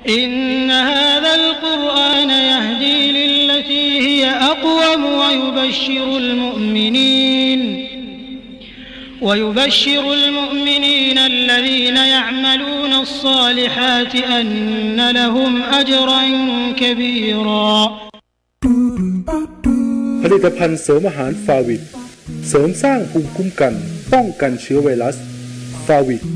อินนะฮาซัลกุรอานะยะฮดีลิลลตีฮิยะอักวะมวะยุบัชชิรุลมุอ์มินีนويبشر المؤمنين الذين يعملون الصالحات أن لهم أجرا كبيرا ผลิตภัณฑ์เสริมอาหารฟาวิดเสริมสร้างภูมิคุ้มกันป้องกันเชื้อไวรัสฟาวิด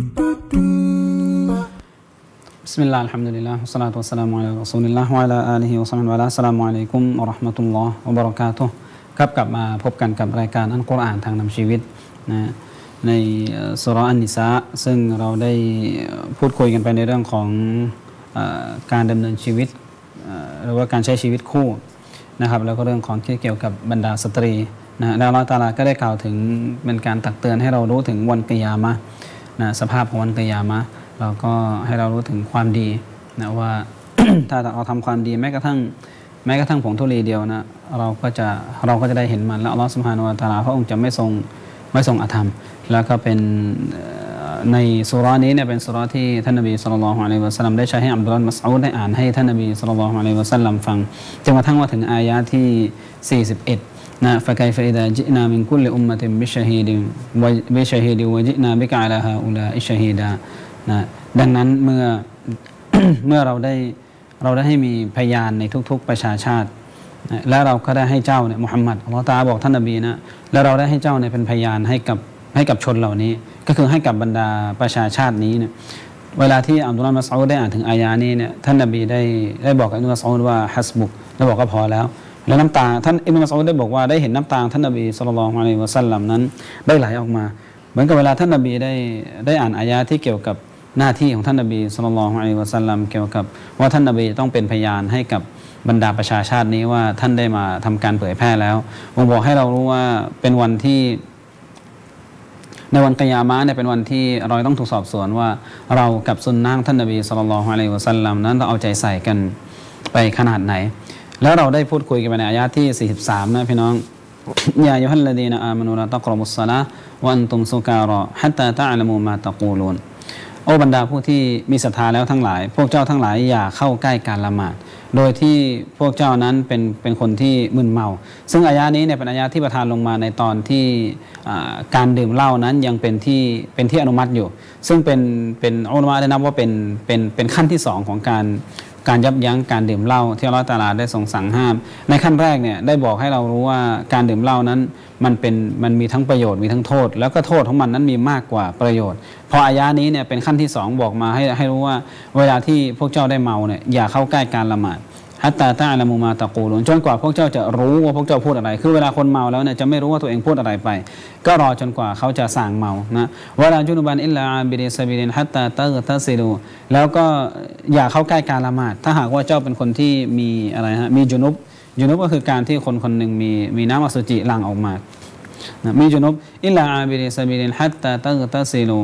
บิสมิลลาฮิรเราะห์มานิรเราะฮีมวัสศอลาตุวัสสลามุอะลารอซูลิลลาฮ์วะอะลาอาลิฮิวะศอฮบิฮิวะอัสสลามุอะลัยกุมวะเราะห์มะตุลลอฮ์วะบะเราะกาตุฮ์ครับกลับมาพบกันกับรายการอัลกุรอานทางนำชีวิตนะในซูเราะห์อันนิสาซึ่งเราได้พูดคุยกันไปในเรื่องของการดำเนินชีวิตหรือว่าการใช้ชีวิตคู่นะครับแล้วก็เรื่องของที่เกี่ยวกับบรรดาสตรีนะแล้วอัลเลาะห์ตะอาลาก็ได้กล่าวถึงเป็นการตักเตือนให้เรารู้ถึงวันกิยามะห์นะสภาพของวันกิยามะห์เราก็ให้เรารู้ถึงความดีนะว่า ถ้าเราทำความดีแม้กระทั่งผงธุลีเดียวนะเราก็จะได้เห็นมันแล้วอัลเลาะห์ซุบฮานะฮูวะตะอาลาพระองค์จะไม่ทรงอธรรมแล้วก็เป็นในซูเราะห์นี้เนี่ยเป็นซูเราะห์ที่ท่านนบีศ็อลลัลลอฮุอะลัยฮิวะซัลลัมได้ใช้ให้อับดุลลอฮ์มัสอูดได้อ่านให้ท่านนบีศ็อลลัลลอฮุอะลัยฮิวะซัลลัมฟังจนกระทั่งว่าถึงอายะห์ที่41นะฟะไกฟะอิซาจิอนามินกุลลิอุมมะตินบิชะฮีดินวะจินาบิกะอะลาฮาอุลาอิชะฮีดานะดังนั้นเมื่อเราได้ให้มีพยานในทุกๆประชาชาติและเราก็ได้ให้เจ้าเนี่ยมุฮัมมัดอัลเลาะห์ตะอาลาบอกท่านนบีนะแล้วเราได้ให้เจ้าเนี่ยเป็นพยานให้กับชนเหล่านี้ก็คือให้กับบรรดาประชาชาตินี้เนี่ยเวลาที่อับดุลลอฮ์มัสอูดได้อ่านถึงอายะนี้เนี่ยท่านนบีได้บอกกับอิบนุมัสอูดว่าฮัสบุกได้บอกก็พอแล้วแล้วน้ำตาท่านอิบนุมัสอูดได้บอกว่าได้เห็นน้ำตาท่านนบีศ็อลลัลลอฮุอะลัยฮิวะซัลลัมนั้นได้ไหลออกมาเหมือนกับเวลาท่านนบีได้อ่านอายะที่เกี่ยวกับหน้าที่ของท่านนบีศ็อลลัลลอฮุอะลัยฮิวะซัลลัมเกี่ยวกับว่าท่านนบีต้องเป็นพยานให้กับบรรดาประชาชาตินี้ว่าท่านได้มาทำการเผยแพร่แล้วผมบอกให้เรารู้ว่าเป็นวันที่ในวันกิยามะห์เนี่ยเป็นวันที่เราต้องถูกสอบสวนว่าเรากับซุนนะห์ท่านนบีศ็อลลัลลอฮุอะลัยฮิวะซัลลัมนั้นต้องเอาใจใส่กันไปขนาดไหนแล้วเราได้พูดคุยกันไปในอายะห์ที่43นะพี่น้องยาอัยยูฮัลลดีนะอามานูลาตักรบุศศอลาฮ์วะอันตุมซุการอฮัตตาตะอะละมูมาตะกูลูนโอ้บรรดาผู้ที่มีศรัทธาแล้วทั้งหลายพวกเจ้าทั้งหลายอย่าเข้าใกล้การละหมาดโดยที่พวกเจ้านั้นเป็นคนที่มึนเมาซึ่งอายะนี้เนี่ยเป็นอายะที่ประทานลงมาในตอนที่การดื่มเหล้านั้นยังเป็นที่อนุมัติอยู่ซึ่งเป็นอุลามะได้นับว่าเป็นขั้นที่2ของการยับยั้งการดื่มเหล้าที่อัลเลาะห์ตะอาลาได้ทรงสั่งห้ามในขั้นแรกเนี่ยได้บอกให้เรารู้ว่าการดื่มเหล้านั้นมันมีทั้งประโยชน์มีทั้งโทษแล้วก็โทษของมันนั้นมีมากกว่าประโยชน์พออายะนี้เนี่ยเป็นขั้นที่2บอกมาให้รู้ว่าเวลาที่พวกเจ้าได้เมาเนี่ยอย่าเข้าใกล้การละหมาดฮัตตาตะอะละมูมาตะกูลูนจนกว่าพวกเจ้าจะรู้ว่าพวกเจ้าพูดอะไรคือเวลาคนเมาแล้วเนี่ยจะไม่รู้ว่าตัวเองพูดอะไรไปก็รอจนกว่าเขาจะส่างเมานะวะลาจุนุบันอิลลาอาบิริซะบิลินฮัตตาตะซิลูแล้วก็อย่าเข้าใกล้การละหมาดถ้าหากว่าเจ้าเป็นคนที่มีอะไรฮะมีจุนุบก็คือการที่คนหนึ่งมีน้ำอสุจิหลั่งออกมานะมีจุนุบอิลลาอาบิริซะบิลินฮัตตาตะซิลู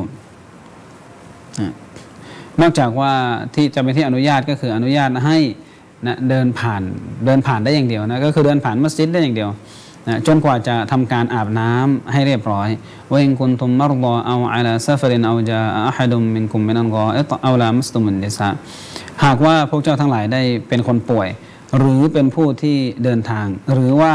นอกจากว่าที่จะเป็นที่อนุญาตก็คืออนุญาตให้นะเดินผ่านได้อย่างเดียวนะก็คือเดินผ่านมัสยิดได้อย่างเดียวนะจนกว่าจะทำการอาบน้ำให้เรียบร้อยวะอินกุนตุมมัรฎอเอาอะลาซะฟรินเอาจาอะฮัดุมมินกุมมินัลฆออิฏเอาลามัสตุมุนนิสาหากว่าพวกเจ้าทั้งหลายได้เป็นคนป่วยหรือเป็นผู้ที่เดินทางหรือว่า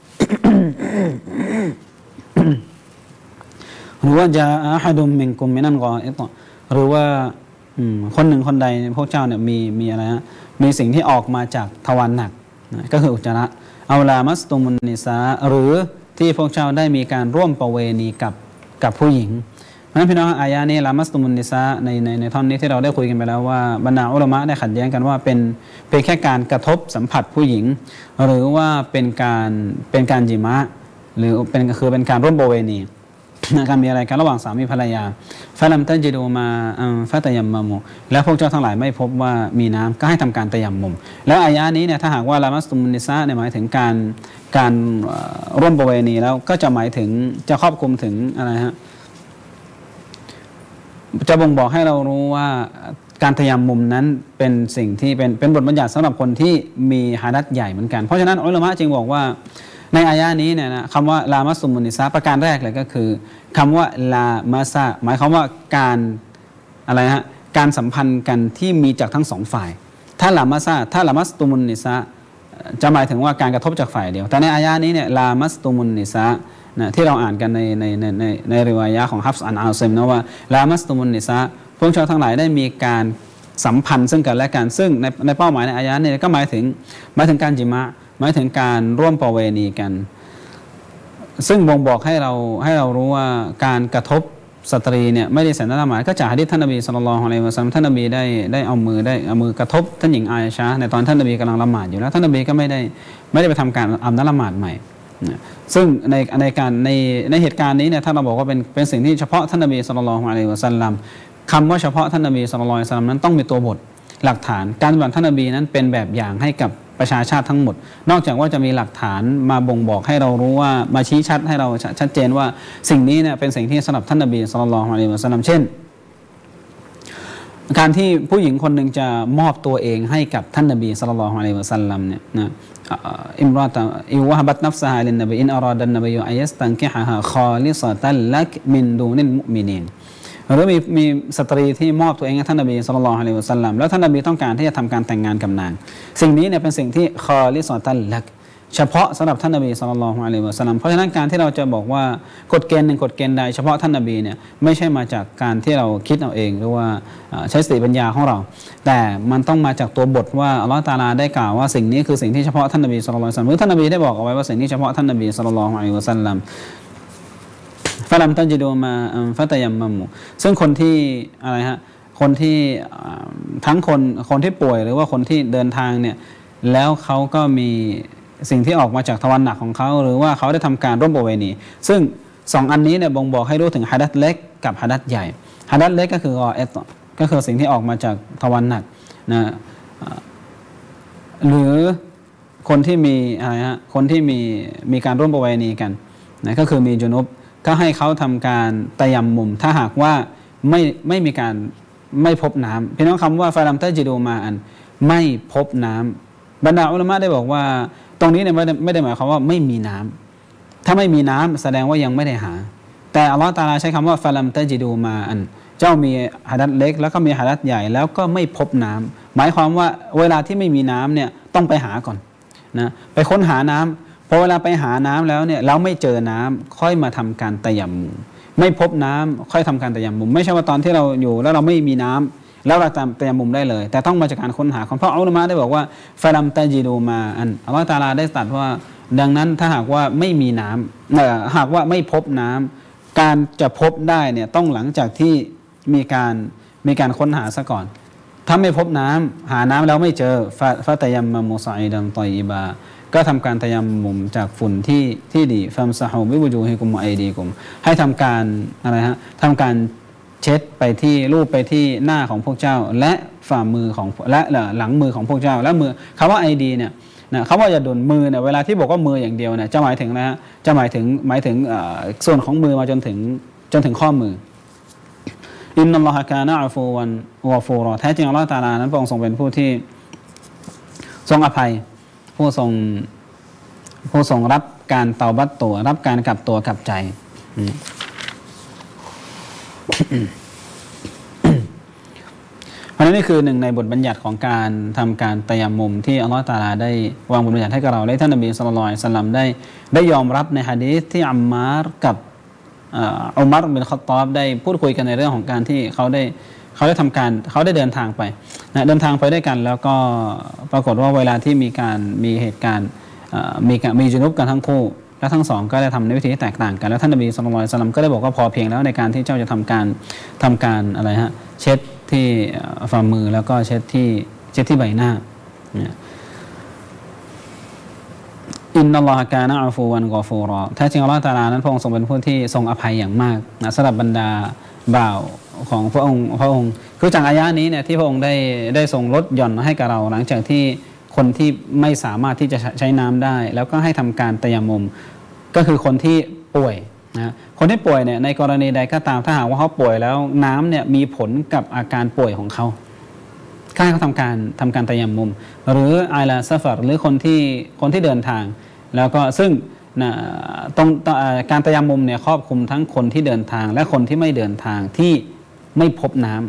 จาอะฮัดุมมินกุมมินัลฆออิฏหรือว่าคนหนึ่งคนใดพวกเจ้าเนี่ยมีอะไรฮะมีสิ่งที่ออกมาจากทวารหนักก็คืออุจจาระเอาลามัสตุมุนนิสาหรือที่พวกเจ้าได้มีการร่วมประเวณีกับผู้หญิงเพราะฉะนั้นพี่น้องอายะนี้ลามัสตุมุนนิสาในท่อนนี้ที่เราได้คุยกันไปแล้วว่าบรรดาอุลามะได้ขัดแย้งกันว่าเป็นแค่การกระทบสัมผัสผู้หญิงหรือว่าเป็นการญิมะหรือเป็นการร่วมประเวณีการมีอะไรกันระหว่างสามีภรรยาฟะลัมตัจิดูมาฟะตะยัมมะมุแล้วพวกเจ้าทั้งหลายไม่พบว่ามีน้ำก็ให้ทำการตะยัมมุมแล้วอายะนี้เนี่ยถ้าหากว่าลามัสตุมุนนิสาเนี่ยหมายถึงการร่วมประเวณีแล้วก็จะหมายถึงจะครอบคลุมถึงอะไรฮะจะบ่งบอกให้เรารู้ว่าการตะยัมมุมนั้นเป็นสิ่งที่เป็นบทบัญญัติสำหรับคนที่มีหาดัษใหญ่เหมือนกันเพราะฉะนั้นอุลามะจึงบอกว่าในอายะนี้เนี่ยนะคำว่าลามัสตุมุนนิสาประการแรกเลยก็คือคำว่าลามาซาหมายความว่าการอะไรฮะการสัมพันธ์กันที่มีจากทั้งสองฝ่ายถ้าลามัสตุมุนนิซาจะหมายถึงว่าการกระทบจากฝ่ายเดียวแต่ในอายะนี้เนี่ยลามัสตุมุนนิซานะที่เราอ่านกันในริวายะของฮัฟส์อันอาซิมนะว่าลามัสตุมุนนิซาพวกชาวทั้งหลายได้มีการสัมพันธ์ซึ่งกันและกันซึ่งในเป้าหมายในอายะนี้ก็หมายถึงการจิมะหมายถึงการร่วมประเวณีกันซึ่งบ่งบอกให้เรารู้ว่าการกระทบสตรีเนี่ยไม่ได้สันนิษฐานก็จากหะดีษท่านนบีศ็อลลัลลอฮุอะลัยฮิวะซัลลัมท่านนบีได้เอามือกระทบท่านหญิงอาอิชะห์ในตอนท่านนบีกำลังละหมาดอยู่แล้วท่านนบีก็ไม่ได้ไปทำการอาบน้ำละหมาดใหม่ซึ่งในเหตุการณ์นี้เนี่ยถ้าเราบอกว่าเป็นสิ่งที่เฉพาะท่านนบีศ็อลลัลลอฮุอะลัยฮิวะซัลลัมคำว่าเฉพาะท่านนบีศ็อลลัลลอฮุอะลัยฮิวะซัลลัมนั้นต้องมีตัวบทหลักฐานการปฏิบัติท่านนบีนั้นเป็นแบบอย่างให้กับประชาชาติทั้งหมดนอกจากว่าจะมีหลักฐานมาบ่งบอกให้เรารู้ว่ามาชี้ชัดให้เราชัดเจนว่าสิ่งนี้เนี่ยเป็นสิ่งที่สำหรับท่านนบีศ็อลลัลลอฮุอะลัยฮิวะซัลลัมเช่นการที่ผู้หญิงคนหนึ่งจะมอบตัวเองให้กับท่านนบีศ็อลลัลลอฮุอะลัยฮิวะซัลลัมเนี่ยนะอิมรอตอิวะฮบัตนัฟซะฮาลินนบีอินอาราดันนบีอัยยัสตันกิฮะฮาคอลิซะตัลลักมินดูนิลมุอ์มินีนหรือมีสตรีที่มอบตัวเองให้ท่านนบีศ็อลลัลลอฮุอะลัยฮิวะซัลลัมแล้วท่านนบีต้องการที่จะทำการแต่งงานกับนางสิ่งนี้เนี่ยเป็นสิ่งที่คอลิซะตัลลักเฉพาะสำหรับท่านนบีศ็อลลัลลอฮุอะลัยฮิวะซัลลัมเพราะฉะนั้นการที่เราจะบอกว่ากฎเกณฑ์หนึ่งกฎเกณฑ์ใดเฉพาะท่านนบีเนี่ยไม่ใช่มาจากการที่เราคิดเอาเองหรือว่าใช้สติปัญญาของเราแต่มันต้องมาจากตัวบทว่าอัลเลาะห์ตะอาลาได้กล่าวว่าสิ่งนี้คือสิ่งที่เฉพาะท่านนบีศ็อลลัลลอฮุอะลัยฮิวะซัลลัมหรือท่านนบีได้บอกเอาไว้ว่าสิ่งนี้เฉพาะท่านนบีศ็อลลัลลอฮุอะลัยฮิวะซัลลัมฟะลัมตัจิดูมาฟะตะยัมมัมซึ่งคนที่อะไรฮะคนที่ทั้งคนที่ป่วยหรือว่าคนที่เดินทางเนี่ยแล้วเขาก็มีสิ่งที่ออกมาจากทวารหนักของเขาหรือว่าเขาได้ทำการร่วมประเวณีซึ่งสองอันนี้เนี่ยบ่งบอกให้รู้ถึงหะดัษเล็กกับหะดัษใหญ่หะดัษเล็กก็คือก็คือสิ่งที่ออกมาจากทวารหนักนะหรือคนที่มีอะไรฮะคนที่มีการร่วมประเวณีกันนะก็คือมีจุนุบก็ให้เขาทำการตะยัมมุมถ้าหากว่าไม่มีการไม่พบน้ำพี่น้องคำว่าฟาลัมตะจิดูมาอันไม่พบน้ำบรรดาอุลามะได้บอกว่าตรงนี้เนี่ยไม่ได้หมายความว่าไม่มีน้ำถ้าไม่มีน้ำแสดงว่ายังไม่ได้หาแต่อัลลอฮฺตะอาลาใช้คำว่าฟาลัมตะจิดูมาอันเจ้ามีหะดัษเล็กแล้วก็มีหะดัษใหญ่แล้วก็ไม่พบน้ำหมายความว่าเวลาที่ไม่มีน้ำเนี่ยต้องไปหาก่อนนะไปค้นหาน้ำพอเวลาไปหาน้ำแล้วเนี่ยแล้วไม่เจอน้ำค่อยมาทำการตะยัมมุมไม่พบน้ำค่อยทำการตะยัมมุมไม่ใช่ว่าตอนที่เราอยู่แล้วเราไม่มีน้ำแล้วเราตะยัมมุมได้เลยแต่ต้องมาจากการค้นหาเพราะอัลลอฮฺได้บอกว่าฟะลัมตะจิดูมาอันอัลลอฮฺตะอาลาได้ตรัสว่าดังนั้นถ้าหากว่าไม่มีน้ำหากว่าไม่พบน้ำการจะพบได้เนี่ยต้องหลังจากที่มีการค้นหาซะก่อนถ้าไม่พบน้ำหาน้ำแล้วไม่เจอฟะตะยัมมัมุศอยดันฏอยบาก็ทำการตะยัมมุมจากฝุ่นที่ดีฟัมซะฮูบิวุจูฮิกุมวะอัยดีกุมให้ทำการอะไรฮะทำการเช็ดไปที่รูปไปที่หน้าของพวกเจ้าและฝ่ามือของและหลังมือของพวกเจ้าและมือคำว่าไอดีเนี่ยนะคำว่าอย่าดุลมือเนี่ยเวลาที่บอกว่ามืออย่างเดียวเนี่ยจะหมายถึงนะฮะจะหมายถึงส่วนของมือมาจนถึงข้อมืออินนัลลอฮะกานะอะฟูวันวะฟูรอแท้จริงอัลเลาะห์ตะอาลานั้นพระองค์ทรงเป็นผู้ที่ทรงอภัยผู้ทรงรับการเตาบัตตัวรับการกลับตัวกลับใจเพราะนั้นนี่คือหนึ่งในบทบัญญัติของการทำการตะยัมมุมที่อัลลอฮฺตะอาลาได้วางบทบัญญัติให้กับเราและท่านนบีศ็อลลัลลอฮุอะลัยฮิวะซัลลัมได้ยอมรับในหะดีษที่อัมมาร์กับอุมัรบินค็อฏฏอบได้พูดคุยกันในเรื่องของการที่เขาได้ทำการเขาได้เดินทางไปนะเดินทางไปด้วยกันแล้วก็ปรากฏว่าเวลาที่มีเหตุการณ์มีจุนุบกันทั้งคู่และทั้งสองก็ได้ทำในวิธีที่แตกต่างกันแล้วท่านนบีศ็อลลัลลอฮุอะลัยฮิวะซัลลัมก็ได้บอกว่าพอเพียงแล้วในการที่เจ้าจะทำการอะไรฮะเช็ดที่ฝ่ามือแล้วก็เช็ดที่ใบหน้าอินนัลลอฮะกานะอะฟูวันกอฟูรอแท้จริงอัลเลาะห์ตะอาลานั้นพระองค์ทรงเป็นผู้ที่ทรงอภัยอย่างมากนะสำหรับบรรดาบ่าวของพระองค์คือจากอายะนี้เนี่ยที่พระองค์ได้ทรงลดหย่อนให้กับเราหลังจากที่คนที่ไม่สามารถที่จะใช้น้ำได้แล้วก็ให้ทำการตะยัมมุมก็คือคนที่ป่วยนะคนที่ป่วยเนี่ยในกรณีใดก็ตามถ้าหากว่าเขาป่วยแล้วน้ำเนี่ยมีผลกับอาการป่วยของเขาก็ให้เขาทำการตะยัมมุมหรืออาลาซะฟัรหรือคนที่เดินทางแล้วก็ซึ่งการตะยัมมุมเนี่ยครอบคลุมทั้งคนที่เดินทางและคนที่ไม่เดินทางที่ไม่พบน้ำ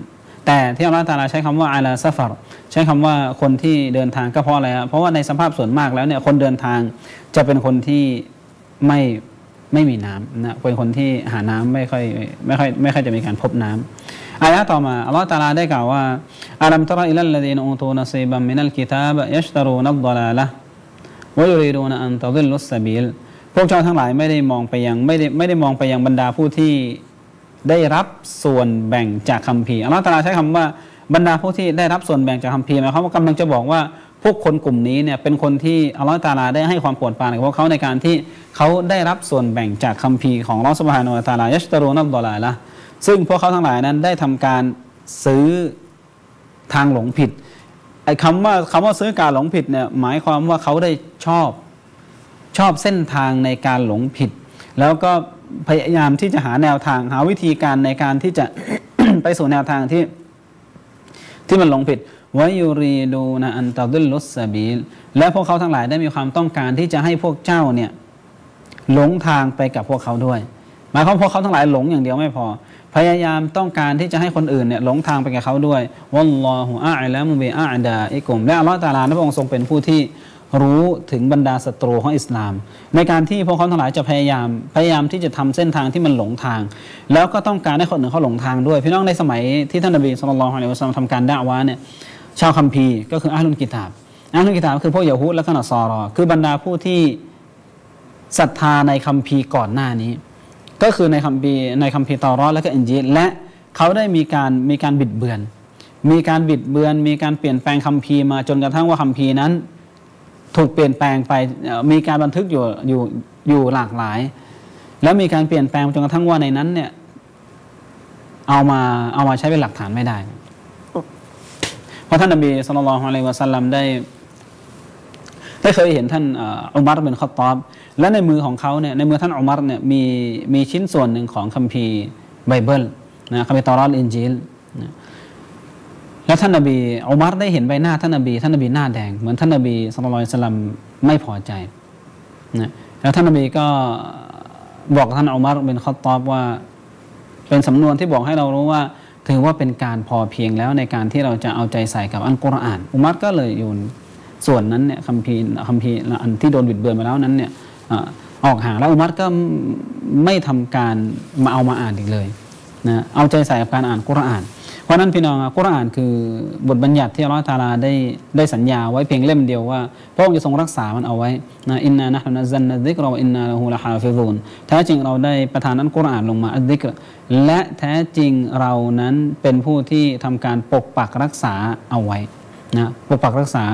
แต่ที่อัลลอฮฺตะอาลาใช้คำว่าอาลาซัฟรใช้คำว่าคนที่เดินทางก็เพราะอะไรเพราะว่าในสภาพส่วนมากแล้วเนี่ยคนเดินทางจะเป็นคนที่ไม่มีน้ำนะเป็นคนที่หาน้ำไม่ค่อยจะมีการพบน้ำอายะต่อมาอัลลอฮฺตะอาลาได้กล่าวว่าอัลัมตะรออิลัลลซีนอูตูนซีบัมมินัลกิตาบยัชตรูนัดฎลาละฮ์วะยุรีดูนอันตะฎิลลุสซะบีลพวกเจ้าทั้งหลายไม่ได้มองไปยังบรรดาผู้ที่ได้รับส่วนแบ่งจากคัมภีร์อัลลอฮฺตะอาลาใช้คำว่าบรรดาผู้ที่ได้รับส่วนแบ่งจากคัมภีร์หมายความว่ากำลังจะบอกว่าพวกคนกลุ่มนี้เนี่ยเป็นคนที่อัลลอฮฺตะอาลาได้ให้ความโปรดปรานกับพวกเขาในการที่เขาได้รับส่วนแบ่งจากคัมภีร์ของอัลลอฮฺซุบฮานะฮูวะตะอาลายัชตะรูนัดฎลาละฮ์ซึ่งพวกเขาทั้งหลายนั้นได้ทำการซื้อทางหลงผิดไอ้คำว่าซื้อการหลงผิดเนี่ยหมายความว่าเขาได้ชอบเส้นทางในการหลงผิดแล้วก็พยายามที่จะหาแนวทางหาวิธีการในการที่จะ ไปสู่แนวทางที่มันหลงผิดวะยูรีดูนะอันตะฎิลลุสซะบีลและพวกเขาทั้งหลายได้มีความต้องการที่จะให้พวกเจ้าเนี่ยหลงทางไปกับพวกเขาด้วยหมายความพวกเขาทั้งหลายหลงอย่างเดียวไม่พอพยายามต้องการที่จะให้คนอื่นเนี่ยหลงทางไปกับเขาด้วยวัลลอฮุอาอละมุบิอาดาอิกุมและอัลเลาะห์ตะอาลาพระองค์ทรงเป็นผู้ที่รู้ถึงบรรดาศัตรูของอิสลามในการที่พวกเขาทั้งหลายจะพยายามที่จะทำเส้นทางที่มันหลงทางแล้วก็ต้องการให้คนอื่นเขาหลงทางด้วยพี่น้องในสมัยที่ท่านนบีศ็อลลัลลอฮุอะลัยฮิวะซัลลัมทำการดะอ์วะห์เนี่ยชาวคัมภีร์ก็คืออะห์ลุลกิตาบคือพวกยะฮูดและก็นอศอรอคือบรรดาผู้ที่ศรัทธาในคัมภีร์ก่อนหน้านี้ก็คือในคัมภีร์เตารอตและก็อินจีลและเขาได้มีการบิดเบือนมีการเปลี่ยนแปลงคัมภีร์มาจนกระทั่งว่าคัมภีร์นั้นถูกเปลี่ยนแปลงไปมีการบันทึกอยู่หลากหลายแล้วมีการเปลี่ยนแปลงจนกระทั่งว่าในนั้นเนี่ยเอามาใช้เป็นหลักฐานไม่ได้เพราะท่านนบีศ็อลลัลลอฮุอะลัยฮิวะซัลลัมได้เคยเห็นท่านอุมัรบินค็อฏฏอบและในมือของเขาเนี่ยในมือท่านอุมัรเนี่ยมีชิ้นส่วนหนึ่งของคัมภีร์ไบเบิลนะคัมภีร์เตารอตอินจีลนะแล้วท่านนบีอุมัรได้เห็นใบหน้าท่านนบีหน้าแดงเหมือนท่านนบีศ็อลลัลลอฮุอะลัยฮิวะซัลลัมไม่พอใจนะแล้วท่านนบีก็บอกท่านอุมัรบินค็อฏฏอบว่าเป็นสำนวนที่บอกให้เรารู้ว่าถือว่าเป็นการพอเพียงแล้วในการที่เราจะเอาใจใส่กับอัลกุรอานอุมัรก็เลยโยนส่วนนั้นเนี่ยคัมภีร์อันที่โดนบิดเบือนมาแล้วนั้นเนี่ยออกห่างแล้วอุมัรก็ไม่ทำการมาอ่านอีกเลยนะเอาใจใส่กับการอ่านกุรอานเพราะนั้นพี่น้องกุรอานคือบทบัญญัติที่อัลเลาะห์ตะอาลาได้สัญญาไว้เพียงเล่มเดียวว่าพระองค์จะทรงรักษามันเอาไว้นะอินนานะฮูนัซซัลนัซิกรอวะอินนาละฮูละฮาฟิซูนแท้จริงเราได้ประทานอัลกุรอานลงมาอัซซิกรและแท้จริงเรานั้นเป็นผู้ที่ทำการปกปักรักษาเอาไว้นะปกปักรักษา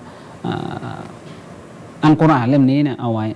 อัลกุรอานเล่มนี้เนี่ยเอาไว้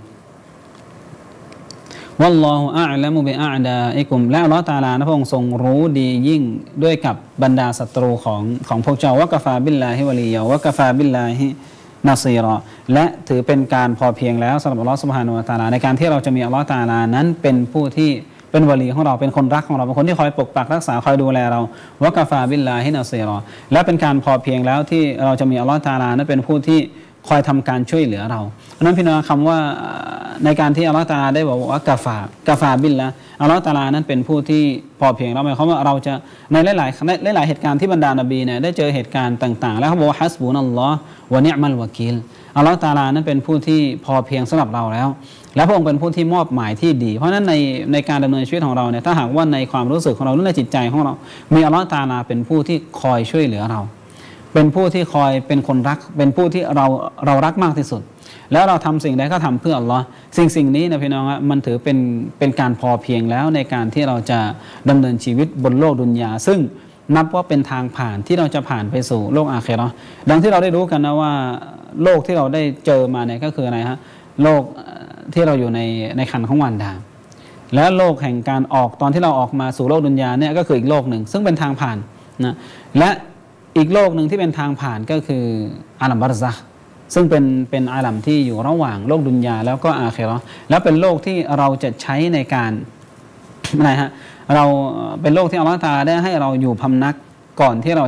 วัลลอฮุอาอละมุบิอาดาอิกุมและอัลเลาะห์ตะอาลาพระองค์ทรงรู้ดียิ่งด้วยกับบรรดาศัตรูของพวกเจ้าวะกะฟาบิลลาฮิวะลียะวะกะฟาบิลลาฮินาซีรอและถือเป็นการพอเพียงแล้วสำหรับอัลเลาะห์ซุบฮานะฮูวะตะอาลาในการที่เราจะมีอัลเลาะห์ตะอาลานั้นเป็นผู้ที่เป็นวลีของเราเป็นคนรักของเราเป็นคนที่คอยปกปักรักษาคอยดูแลเราวะกะฟาบิลลาฮินาซีรอและเป็นการพอเพียงแล้วที่เราจะมีอัลเลาะห์ตะอาลานั้นเป็นผู้ที่คอยทำการช่วยเหลือเราเพราะนั้นพี่น้องคำว่าในการที่อัลเลาะห์ตะอาลาได้บอกว่ากะฟาบิลละอัลเลาะห์ตะอาลานั้นเป็นผู้ที่พอเพียงเราหมายความว่าเราจะในหลายเหตุการณ์ที่บรรดานบีเนี่ยได้เจอเหตุการณ์ต่างๆแล้วเขาบอกว่าฮัสบุนัลลอฮ์วะนิอ์มัลวะกีลอัลเลาะห์ตะอาลานั้นเป็นผู้ที่พอเพียงสำหรับเราแล้วและพระองค์เป็นผู้ที่มอบหมายที่ดีเพราะฉะนั้นในการดำเนินชีวิตของเราเนี่ยถ้าหากว่าในความรู้สึกของเราหรือในจิตใจของเรามีอัลเลาะห์ตะอาลาเป็นผู้ที่คอยช่วยเหลือเราเป็นผู้ที่คอยเป็นคนรักเป็นผู้ที่เรารักมากที่สุดแล้วเราทำสิ่งใดก็ทำเพื่ออัลลอฮ์สิ่งนี้นะพี่น้องมันถือเป็นการพอเพียงแล้วในการที่เราจะดำเนินชีวิตบนโลกดุนยาซึ่งนับว่าเป็นทางผ่านที่เราจะผ่านไปสู่โลกอาคิเราะห์ดังที่เราได้รู้กันนะว่าโลกที่เราได้เจอมาเนี่ยก็คืออะไรฮะโลกที่เราอยู่ในครรภ์ของมารดาและโลกแห่งการออกตอนที่เราออกมาสู่โลกดุนยาเนี่ยก็คืออีกโลกหนึ่งซึ่งเป็นทางผ่านนะและอีกโลกหนึ่งที่เป็นทางผ่านก็คืออาลัมบัรซักซึ่งเป็นอาลัมที่อยู่ระหว่างโลกดุนยาแล้วก็อาคิเราะห์แล้วเป็นโลกที่เราจะใช้ในการอะไรฮะเราเป็นโลกที่อัลเลาะห์ตะอาลาได้ให้เราอยู่พำนักก่อนที่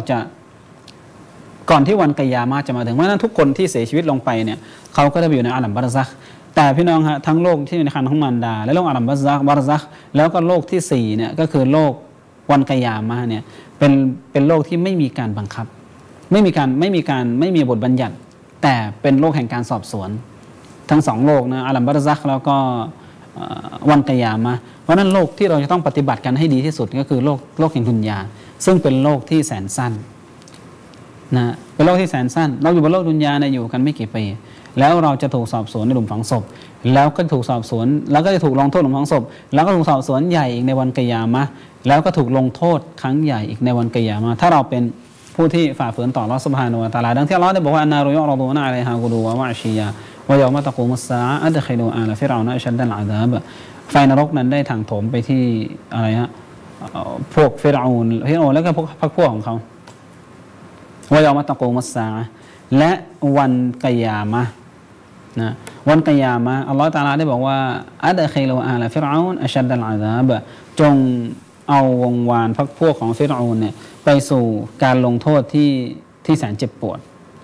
วันกิยามะห์จะมาถึงเพราะฉะนั้นทุกคนที่เสียชีวิตลงไปเนี่ยเขาก็ได้ไปอยู่ในอาลัมบัรซักแต่พี่น้องฮะทั้งโลกที่ในครรภ์ของมารดาและโลกอาลัมบัรซักแล้วก็โลกที่4เนี่ยก็คือโลกวันกิยามะห์เนี่ยเป็นโลกที่ไม่มีการบังคับไม่มีบทบัญญัติแต่เป็นโลกแห่งการสอบสวนทั้งสองโลกนะอาลัมบารซักแล้วก็วันกิยามะห์เพราะนั้นโลกที่เราจะต้องปฏิบัติกันให้ดีที่สุดก็คือโลกแห่งดุนยาซึ่งเป็นโลกที่แสนสั้นนะเป็นโลกที่แสนสั้นเราอยู่บนโลกดุนยาเนี่ยอยู่กันไม่กี่ปีแล้วเราจะถูกสอบสวนในหลุมฝังศพแล้วก็ถูกสอบสวนแล้วก็จะถูกลงโทษหลุมฝังศพแล้วก็ถูกสอบสวนใหญ่อีกในวันกิยามะห์แล้วก็ถูกลงโทษครั้งใหญ่อีกในวันกิยามะห์ถ้าเราเป็นผู้ที่ฝ่าฝืนต่ออัลเลาะห์ซุบฮานะฮูวะตะอาลาดังที่อัลเลาะห์ได้บอกว่าอันนารุยอรดูนะอะลัยฮากุดูวะวะอชียาวะยอมะตะกูมุสซาอะฮ์อัดคิลูอาลฟิรเอานะอัชดัลอะซาบไฟนรกนั้นได้ถางโถมไปที่อะไรฮะพวกฟิรเอานแล้วก็พวกพรรคพวกของเขาวะยอมะตะกูมุสซาอะฮ์และวันกิยามะห์นะวันกิยามะห์อัลเลาะห์ตะอาลาได้บอกว่าอัดคิลูอาลฟิรเอานอัชดัลอะซาบจงเอาวงวานพรรคพวกของฟิรเอานเนี่ยไปสู่การลงโทษที่แสนเจ็บปวด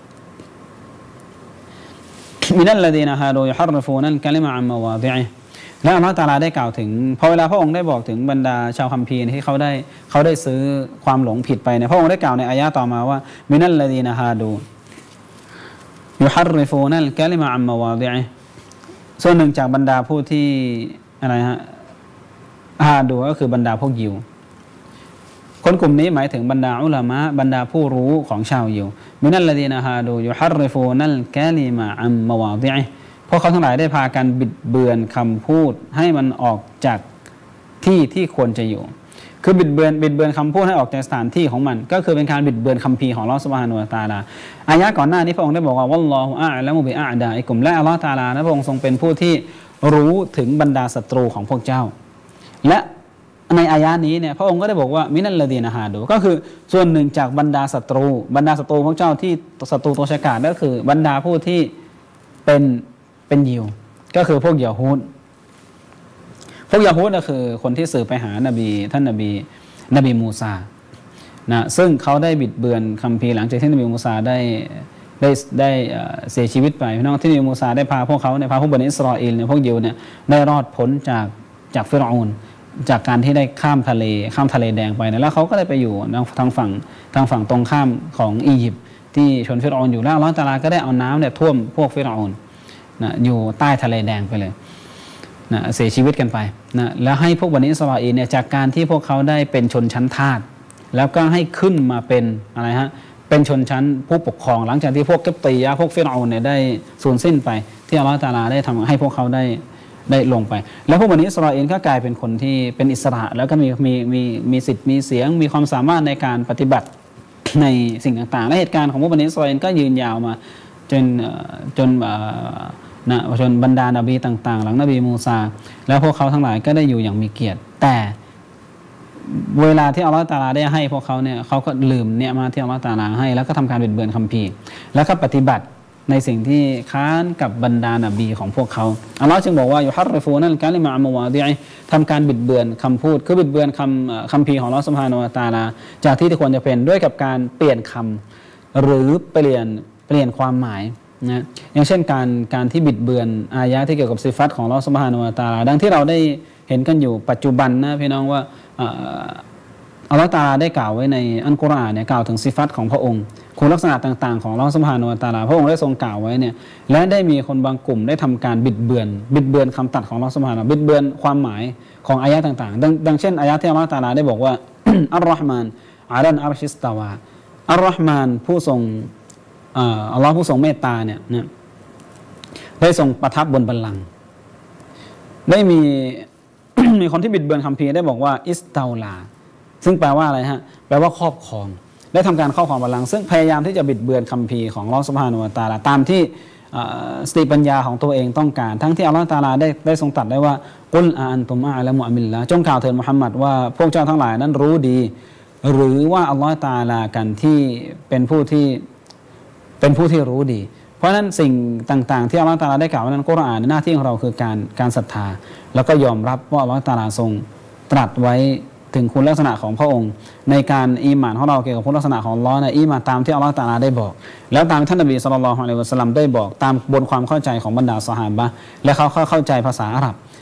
มินัลลดีนะฮาดูยุฮัรริฟูนัลกะลิมะอัมมาวาดิอิและอัลเลาะห์ตะอาลาได้กล่าวถึงพอเวลาพระองค์ได้บอกถึงบรรดาชาวคัมภีร์ที่เขาได้ซื้อความหลงผิดไปเนี่ยพระองค์ได้กล่าวในอายะห์ต่อมาว่ามินัลลดีนะฮาดูยุฮัรริฟูนัลกะลิมะอัมมาวาดิอิส่วนหนึ่งจากบรรดาผู้ที่อะไรฮะฮาดูก็คือบรรดาพวกยิวคนกลุ่มนี้หมายถึงบรรดาอุลามะบรรดาผู้รู้ของชาวยิวมินัลลดีนะฮาดูยุฮัรริฟูนัลกะลิมะอัมมาวาดิอิพวกเขาทั้งหลายได้พากันบิดเบือนคำพูดให้มันออกจากที่ควรจะอยู่คือบิดเบือนคำพูดให้ออกจากสถานที่ของมันก็คือเป็นการบิดเบือนคัมภีร์ของอัลเลาะห์ซุบฮานะฮูวะตะอาลาอายะห์ก่อนหน้านี้พระองค์ได้บอกว่าวัลลอฮุอาอ์ละมุบิอาอ์ดาอิกุมและอัลเลาะห์ตะอาลาพระองค์ทรงเป็นผู้ที่รู้ถึงบรรดาศัตรูของพวกเจ้าและในอายะนี้เนี่ยพระองค์ก็ได้บอกว่ามินัลลดีนะฮาดูก็คือส่วนหนึ่งจากบรรดาศัตรูพวกเจ้าที่ศัตรูตัวฉกาจก็คือบรรดาผู้ที่เป็นยิวก็คือพวกยะฮูดก็คือคนที่สื่อไปหานบีท่านนบีมูซานะซึ่งเขาได้บิดเบือนคัมภีร์หลังจากที่นบีมูซาได้เสียชีวิตไปพี่น้องที่นบีมูซาได้พาพวกเขาเนี่ยพาพวกบันิอิสราเอลเนี่ยพวกยิวเนี่ยได้รอดพ้นจากฟิรเอานจากการที่ได้ข้ามทะเลแดงไปนะแล้วเขาก็ได้ไปอยู่ทางฝั่งตรงข้ามของอียิปต์ที่ชนฟิรเอานอยู่แล้วอัลเลาะห์ตะอาลาก็ได้เอาน้ำเนี่ยท่วมพวกฟิรเอานนะอยู่ใต้ทะเลแดงไปเลยนะเสียชีวิตกันไปนะแล้วให้พวกบันิอิสราเอลเนี่ยจากการที่พวกเขาได้เป็นชนชั้นทาสแล้วก็ให้ขึ้นมาเป็นอะไรฮะเป็นชนชั้นผู้ปกครองหลังจากที่พวกกิบตียะพวกฟิรเอานเนี่ยได้สูญสิ้นไปที่อัลเลาะห์ตะอาลาได้ทำให้พวกเขาได้ลงไปแล้วพวกบันิอิสราเอลก็กลายเป็นคนที่เป็นอิสระแล้วก็มีสิทธิ์มีเสียงมีความสามารถในการปฏิบัติในสิ่งต่างๆและเหตุการณ์ของพวกบันิอิสราเอลก็ยืนยาวมาจนบรรดานบีต่างๆหลังนบีมูซาแล้วพวกเขาทั้งหลายก็ได้อยู่อย่างมีเกียรติแต่เวลาที่อัลเลาะห์ตะอาลาได้ให้พวกเขาเนี่ยเขาก็ลืมเนี่ยมาที่อัลเลาะห์ตะอาลาให้แล้วก็ทำการบิดเบือนคัมภีร์แล้วก็ปฏิบัติในสิ่งที่ค้านกับบรรดานบีของพวกเขาอัลเลาะห์จึงบอกว่ายุฮัรริฟูนัลกะลิมะอัมมาวาดิอิทำการบิดเบือนคำพูดคือบิดเบือนคัมภีร์ของอัลเลาะห์ซุบฮานะฮูวะตะอาลาจากที่ควรจะเป็นด้วยกับการเปลี่ยนคำหรือเปลี่ยนความหมายนะอย่างเช่นการที่บิดเบือนอายะที่เกี่ยวกับซิฟัตของอัลเลาะห์ซุบฮานะฮูวะตะอาลาดังที่เราได้เห็นกันอยู่ปัจจุบันนะพี่น้องว่าอัลเลาะห์ตะอาลาได้กล่าวไว้ในอัลกุรอานเนี่ยกล่าวถึงซิฟัตของพระองค์คุณลักษณะต่างๆของอัลเลาะห์ซุบฮานะฮูวะตะอาลาพระองค์ได้ทรงกล่าวไว้เนี่ยและได้มีคนบางกลุ่มได้ทำการบิดเบือนคำตัดของอัลเลาะห์ซุบฮานะฮูวะตะอาลาบิดเบือนความหมายของอายะต่างๆดังเช่นอายะที่อัลเลาะห์ตะอาลาได้บอกว่า อัลลอฮ์มานอะลัลอัรชิสตาวาอัลลอฮ์มานผู้ทรงอัลลอฮ์ผู้ทรงเมตตาเนี่ยได้ทรงประทับบนบัลลังก์ได้มี มีคนที่บิดเบือนคัมภีร์ได้บอกว่าอิสตาวลาซึ่งแปลว่าอะไรฮะแปลว่าครอบครองได้ทำการครอบครองบัลลังก์ซึ่งพยายามที่จะบิดเบือนคัมภีร์ของอัลเลาะห์ซุบฮานะฮูวะตะอาลาตามที่สติปัญญาของตัวเองต้องการทั้งที่อัลเลาะห์ตะอาลาได้ทรงตรัสได้ว่ากุลอาอันตุมอาละมุอัมมิลลาจงกล่าวเถิดมุฮัมมัดว่าพวกเจ้าทั้งหลายนั้นรู้ดีหรือว่าอัลเลาะห์ตะอาลากันที่เป็นผู้ที่รู้ดีเพราะฉะนั้นสิ่งต่างๆที่อัลเลาะห์ตะอาลาได้กล่าวไว้ในกุรอานหน้าที่ของเราคือการศรัทธาแล้วก็ยอมรับว่าอัลเลาะห์ตะอาลาทรงตรัสไว้ถึงคุณลักษณะของพระองค์ในการอีหม่านของเราเกี่ยวกับคุณลักษณะของอัลเลาะห์ในอีหม่านตามที่อัลเลาะห์ตะอาลาได้บอกแล้วตามท่านนบีศ็อลลัลลอฮุอะลัยฮิวะซัลลัมได้บอกตามบนความเข้าใจของบรรดาซอฮาบะห์และเขาเข้าใจภาษาอาหรับ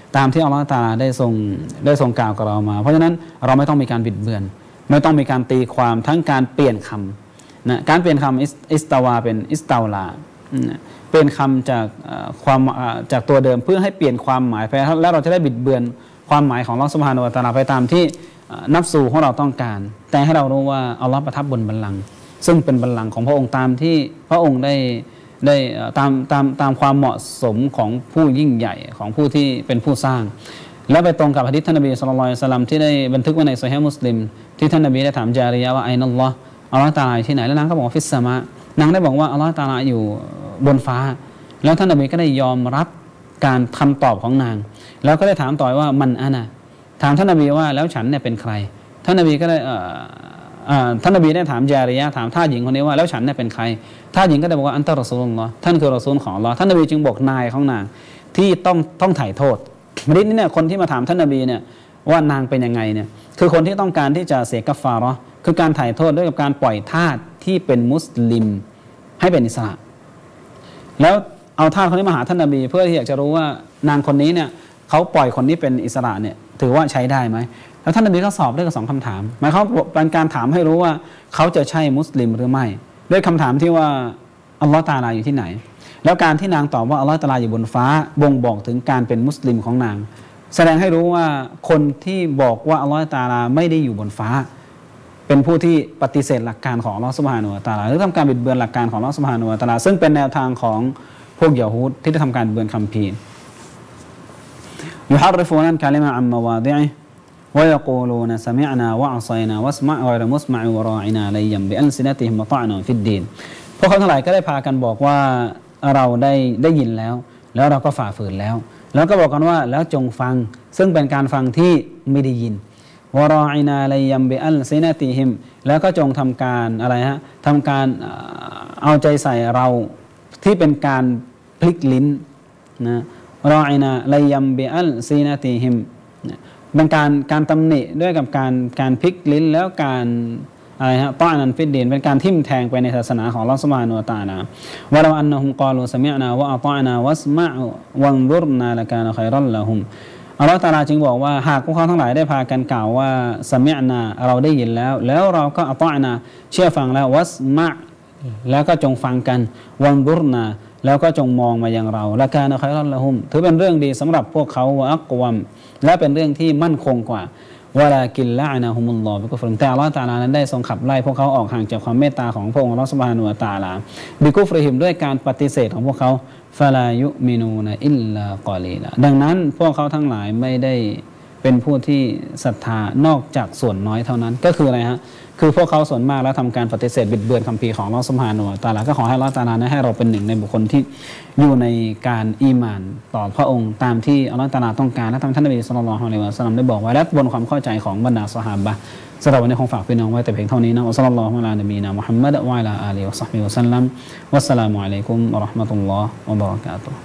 ตามที่อัลลอฮฺตะอาลาได้ทรงกล่าวกับเรามาเพราะฉะนั้นเราไม่ต้องมีการบิดเบือนไม่ต้องมีการตีความทั้งการเปลี่ยนคำนะการเปลี่ยนคำอิสตาวาเป็นอิสตาวลาเปลี่ยนคำจากตัวเดิมเพื่อให้เปลี่ยนความหมายไปแล้วเราจะได้บิดเบือนความหมายของอัลเลาะห์ซุบฮานะฮูวะตะอาลาไปตามที่นัฟซูของเราต้องการแต่ให้เรารู้ว่าอัลลอฮ์ประทับบนบัลลังก์ซึ่งเป็นบัลลังก์ของพระองค์ตามที่พระองค์ได้ตามความเหมาะสมของผู้ยิ่งใหญ่ของผู้ที่เป็นผู้สร้างและไปตรงกับหะดีษท่านนบีศ็อลลัลลอฮุอะลัยฮิวะซัลลัมที่ได้บันทึกไว้ในซอฮีฮ์มุสลิมที่ท่านนบีได้ถามจาริยะว่าไอนัลลอฮ์อัลลอฮ์ตะอาลาอยู่ที่ไหนแล้วนางก็บอกฟิสสามะนางได้บอกว่าอัลลอฮ์ตะอาลาอยู่บนฟ้าแล้วท่านนบีก็ได้ยอมรับการคำตอบของนางแล้วก็ได้ถามต่อว่ามันอานะถามท่านนบีว่าแล้วฉันเนี่ยเป็นใครท่านนบีก็ได้ท่านนบีได้ถามจาริยะถามท่าหญิงคนนี้ว่าแล้วฉันเนี่ยเป็นใครท่าหญิงก็ได้บอกว่าอันตะรอซูลุลลอฮ์ท่านคือรอซูลของอัลลอฮ์ท่านนบีจึงบอกนายของนางที่ต้องถ่ายโทษมะดิษนี่เนี่ยคนที่มาถามท่านนบีเนี่ยว่านางเป็นยังไงเนี่ยคือคนที่ต้องการที่จะเสียกัฟฟาเราะห์คือการถ่ายโทษด้วยกับการปล่อยทาสที่เป็นมุสลิมให้เป็นอิสระแล้วเอาทาสคนนี้มาหาท่านนบีเพื่อที่อยากจะรู้ว่านางคนนี้เนี่ยเขาปล่อยคนนี้เป็นอิสระเนี่ยถือว่าใช้ได้ไหมแล้วท่านนบีก็สอบด้วยกับ2 คำถามหมายความเป็นการถามให้รู้ว่าเขาจะใช่มุสลิมหรือไม่ด้วยคำถามที่ว่าอัลลอฮฺตะอาลาอยู่ที่ไหนแล้วการที่นางตอบว่าอัลลอฮฺตะอาลาอยู่บนฟ้าบ่งบอกถึงการเป็นมุสลิมของนางแสดงให้รู้ว่าคนที่บอกว่าอัลลอฮฺตะอาลาไม่ได้อยู่บนฟ้าเป็นผู้ที่ปฏิเสธหลักการของอัลลอฮฺซุบฮานะฮูวะตะอาลาหรือทำการบิดเบือนหลักการของอัลลอฮฺซุบฮานะฮูวะตะอาลาซึ่งเป็นแนวทางของพวกยะฮูดที่ได้ทำการบิดเบือนคัมภีร์ยุฮัรริฟูนันกะลิมะอัมมะวาดิอิويقولون سمعنا وعصينا واسمع غير مسمع وراعنا ليا بألسنتهم وطعنا في الدين พวกเขาทั้งหลายก็ได้พากันบอกว่าเราได้ยินแล้วเราก็ฝ่าฝืนแล้วก็บอกกันว่าแล้วจงฟังซึ่งเป็นการฟังที่ไม่ได้ยินวราอินาลัยยัมบิอัลซินาติฮิมแล้วก็จงทำการอะไรฮะทำการเอาใจใส่เราที่เป็นการพลิกลิ้นนะรออินาลัยยัมบิอัลซินาติฮิมเป็นการตำหนิด้วยกับการพลิกลิ้นแล้วการอะไรฮะต้อนันฟิดดีนเป็นการทิ่มแทงไปในศาสนาของอัลเลาะห์ซุบฮานะฮูวะตะอาลาวะลาอันนะฮุมกอลูซะมิอ์นาวะอะฏออนาวัสมะวันซุรนาละกานะค็อยรัลละฮุมอัลเลาะห์ตะอาลาจึงบอกว่าหากพวกเขาทั้งหลายได้พากันกล่าวว่าซะมิอ์นาเราได้ยินแล้วเราก็อะฏออนาเชื่อฟังแล้ววัสมะแล้วก็จงฟังกันวันซุรนาแล้วก็จงมองมาอย่างเราละกานะค็อยรัลละฮุมถือเป็นเรื่องดีสำหรับพวกเขาวะอักวัมและเป็นเรื่องที่มั่นคงกว่าวะลากินละอานะฮุมุลลอฮ์บิกุฟริแต่อัลเลาะห์ตะอาลานั้นได้ทรงขับไล่พวกเขาออกห่างจากความเมตตาของพระองค์อัลเลาะห์ซุบฮานะฮูวะตะอาลาบิกุฟริฮิมด้วยการปฏิเสธของพวกเขาฟะลายุมินูนะอิลลากอลีลาดังนั้นพวกเขาทั้งหลายไม่ได้เป็นผู้ที่ศรัทธานอกจากส่วนน้อยเท่านั้นก็คืออะไรฮะคือพวกเขาส่วนมากแล้วทำการปฏิเสธบิดเบือนคัมภีร์ของอัลเลาะห์ซุบฮานะฮูวะตะอาลาก็ขอให้อัลเลาะห์ตะอาลานั้นให้เราเป็นหนึ่งในบุคคลที่อยู่ในการอีหม่านต่อพระองค์ตามที่อัลเลาะห์ตะอาลาต้องการและตามท่านนบีศ็อลลัลลอฮุอะลัยฮิวะซัลลัมได้บอกไว้และบนความเข้าใจของบรรดาซอฮาบะห์สำหรับวันนี้คงฝากพี่น้องไว้แต่เพียงเท่านี้นะอัสลลัลลอฮุอะลานบีนะมุฮัมมัดวะอะลาอาลีวะศ็อฮบิฮิวะซัลลัมวัสสลามุอะลัยกุมวะเราะห์มะตุลลอฮ์วะบะเราะกาตุฮ์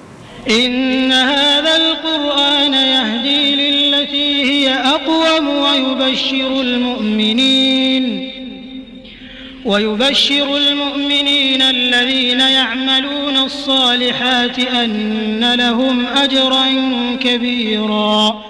إن هذا القرآن يهدي للتي هي أقوم ويبشر المؤمنين الذين يعملون الصالحات أن لهم أجرا كبيرا